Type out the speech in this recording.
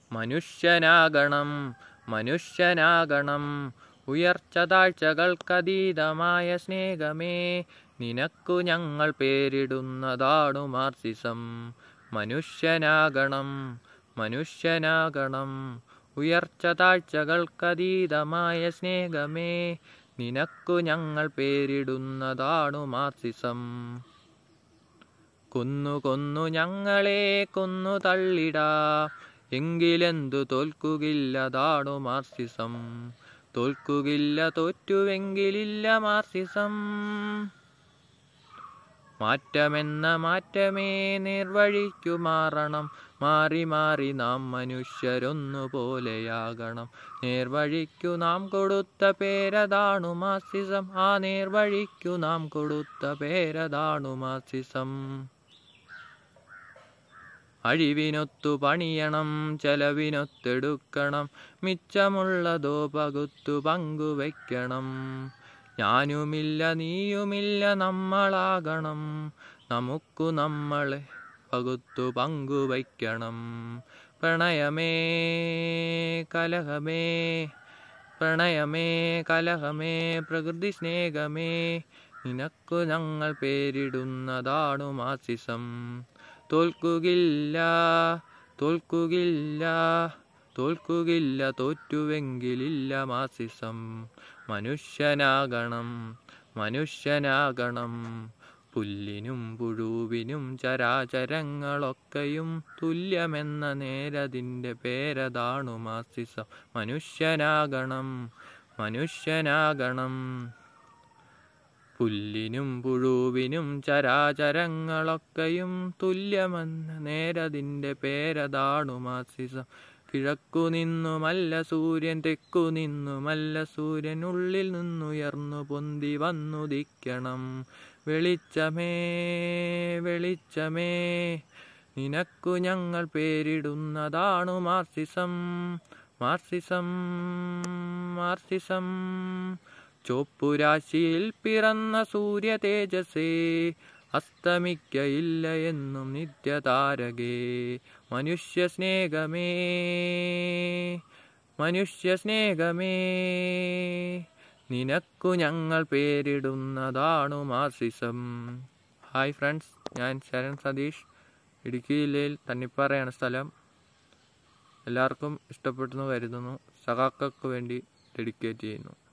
മനുഷ്യനാകണം മനുഷ്യനാകണം. ഉയർച്ച താഴ്ചകൾക്കതീതമായ സ്നേഹമേ, നിനക്കു ഞങ്ങൾ പേരിടുന്നതാണു മാർസിസം. മനുഷ്യനാകണം മനുഷ്യനാകണം. ഉയർച്ച താഴ്ചകൾക്കതീതമായ സ്നേഹമേ, നിനക്കു ഞങ്ങൾ പേരിടുന്നതാണു മാർസിസം. കൊന്നു ഞങ്ങളെ കൊന്നു തള്ളിടാം, എങ്കിലെന്തു തോൽക്കുകില്ലതാണു മാർസിസം. തോൽക്കുകില്ല, തോറ്റുവെങ്കിലില്ല മാർസിസം. മാറ്റമെന്ന മാറ്റമേ നേർവഴിക്കു മാറണം, മാറി മാറി നാം മനുഷ്യരൊന്നുപോലെയാകണം. നേർവഴിക്കു നാം കൊടുത്ത പേരതാണു മാർസിസം. ആ നേർവഴിക്കു നാം കൊടുത്ത പേരതാണു മാർസിസം. അഴിവിനൊത്തു പണിയണം, ചെലവിനൊത്തെടുക്കണം, മിച്ചമുള്ളതോ പകുത്തു പങ്കുവയ്ക്കണം. ഞാനുമില്ല നീയുമില്ല നമ്മളാകണം, നമുക്കു നമ്മളെ പകുത്തു പങ്കുവയ്ക്കണം. പ്രണയമേ കലഹമേ പ്രണയമേ കലഹമേ പ്രകൃതി സ്നേഹമേ, നിനക്കു ഞങ്ങൾ പേരിടുന്നതാണു മാർസിസം. തോൽക്കുകില്ല തോൽക്കുകില്ല തോൽക്കുകില്ല, തോറ്റുവെങ്കിലില്ല മാർസിസം. മനുഷ്യനാകണം മനുഷ്യനാകണം. പുല്ലിനും പുഴുവിനും ചരാചരങ്ങളൊക്കെയും തുല്യമെന്ന നേരതിൻ്റെ പേരതാണു മാർസിസം. മനുഷ്യനാകണം മനുഷ്യനാകണം. പുല്ലിനും പുഴുവിനും ചരാചരങ്ങളൊക്കെയും തുല്യമെന്ന നേരതിൻ്റെ പേരതാണു മാർസിസം. കിഴക്കു നിന്നുമല്ല സൂര്യൻ, തെക്കു നിന്നുമല്ല സൂര്യൻ, ഉള്ളിൽ നിന്നുയർന്നു പൊന്തി വന്നുദിക്കണം. വെളിച്ചമേ വെളിച്ചമേ, നിനക്കു ഞങ്ങൾ പേരിടുന്നതാണു മാർസിസം. Marxism Marxism. ചോപ്പുരാശിയിൽ പിറന്ന സൂര്യ തേജസ്സേ, അസ്തമിക്കയില്ല എന്നും നിത്യതാരകേ. മനുഷ്യസ്നേഹമേ മനുഷ്യസ്നേഹമേ, നിനക്കു ഞങ്ങൾ പേരിടുന്നതാണു മാർസിസം. ഹായ് ഫ്രണ്ട്സ്, ഞാൻ ശരൺ സതീഷ്. ഇടുക്കി ജില്ലയിൽ തന്നിപ്പാറയാണ് സ്ഥലം. എല്ലാവർക്കും ഇഷ്ടപ്പെട്ടെന്ന് കരുതുന്നു. സഖാക്കൾക്ക് വേണ്ടി ഡെഡിക്കേറ്റ് ചെയ്യുന്നു.